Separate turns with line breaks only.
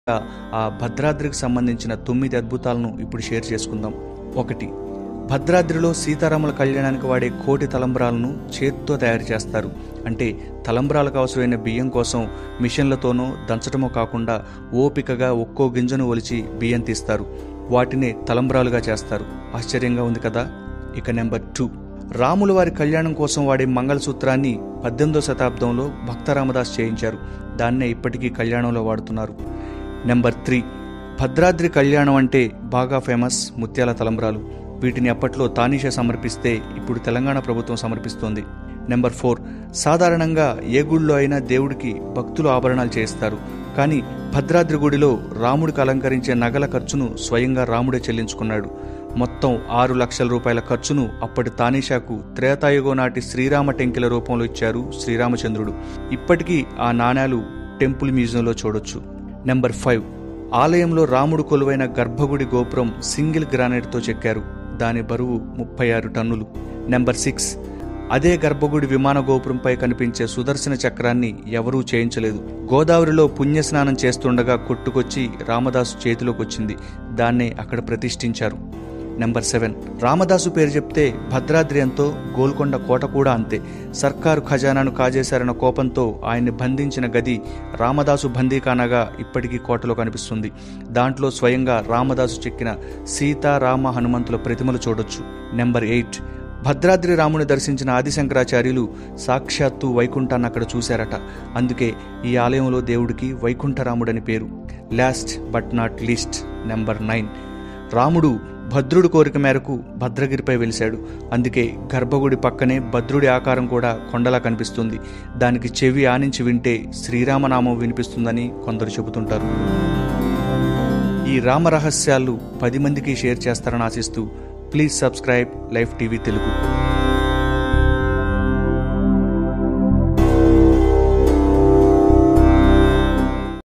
ఆ భద్రాద్రికి సంబంధించిన 9 అద్భుతాలను ఇప్పుడు షేర్ చేసుకుందాం. 1. భద్రాద్రిలో సీతారాముల కళ్యాణానికి వాడే కోటి తలంబ్రాలను చేత్తో తయారు చేస్తారు. అంటే తలంబ్రాలకు అవసరమైన బియ్యం కోసం మిషన్లతోనో దంచటమో కాకుండా ఓపికగా ఒక్కో గింజను ఒలిచి బియ్యం తీస్తారు. వాటిని తలంబ్రాలుగా చేస్తారు. ఆశ్చర్యంగా ఉంది కదా. ఇక నెంబర్ 2, రాముల వారి కళ్యాణం కోసం వాడే మంగళసూత్రాన్ని 18వ శతాబ్దంలో భక్త రామదాస్ చేయించారు. దాన్నే ఇప్పటికీ కళ్యాణంలో వాడుతున్నారు. నెంబర్ 3, భద్రాద్రి కళ్యాణం అంటే బాగా ఫేమస్ ముత్యాల తలంబ్రాలు. వీటిని అప్పట్లో తానీషా సమర్పిస్తే ఇప్పుడు తెలంగాణ ప్రభుత్వం సమర్పిస్తోంది. నెంబర్ 4, సాధారణంగా ఏ గుడిలో అయినా దేవుడికి భక్తులు ఆభరణాలు చేయిస్తారు. కానీ భద్రాద్రి గుడిలో రాముడికి అలంకరించే నగల ఖర్చును స్వయంగా రాముడే చెల్లించుకున్నాడు. మొత్తం 6 లక్షల రూపాయల ఖర్చును అప్పటి తానీషాకు త్రేతాయుగం నాటి శ్రీరామ టెంకిల రూపంలో ఇచ్చారు శ్రీరామచంద్రుడు. ఇప్పటికీ ఆ నాణేలు టెంపుల్ మ్యూజియంలో చూడొచ్చు. నెంబర్ 5, ఆలయంలో రాముడు కొలువైన గర్భగుడి గోపురం సింగిల్ గ్రానైట్తో చెక్కారు. దాని బరువు 36 టన్నులు. నెంబర్ 6, అదే గర్భగుడి విమాన గోపురంపై కనిపించే సుదర్శన చక్రాన్ని ఎవరూ చేయించలేదు. గోదావరిలో పుణ్యస్నానం చేస్తుండగా కొట్టుకొచ్చి రామదాసు చేతిలోకి వచ్చింది. దాన్నే అక్కడ ప్రతిష్ఠించారు. నెంబర్ 7, రామదాసు పేరు చెప్తే భద్రాద్రి ఎంతో, గోల్కొండ కోట కూడా అంతే. సర్కారు ఖజానాను కాజేశారన్న కోపంతో ఆయన్ని బంధించిన గది రామదాసు బందీఖానాగా ఇప్పటికీ కోటలో కనిపిస్తుంది. దాంట్లో స్వయంగా రామదాసు చెక్కిన సీతా రామ హనుమంతుల ప్రతిమలు చూడొచ్చు. నెంబర్ 8, భద్రాద్రి రాముని దర్శించిన ఆదిశంకరాచార్యులు సాక్షాత్తు వైకుంఠాన్ని అక్కడ చూశారట. అందుకే ఈ ఆలయంలో దేవుడికి వైకుంఠరాముడని పేరు. Last but not least, number 9, రాముడు భద్రుడి కోరిక మేరకు భద్రగిరిపై వెలిశాడు. అందుకే గర్భగుడి పక్కనే భద్రుడి ఆకారం కూడా కొండలా కనిపిస్తుంది. దానికి చెవి ఆనించి వింటే శ్రీరామనామం వినిపిస్తుందని కొందరు చెబుతుంటారు. ఈ రామ రహస్యాలు 10 మందికి షేర్ చేస్తారని ఆశిస్తూ please subscribe live TV Telugu.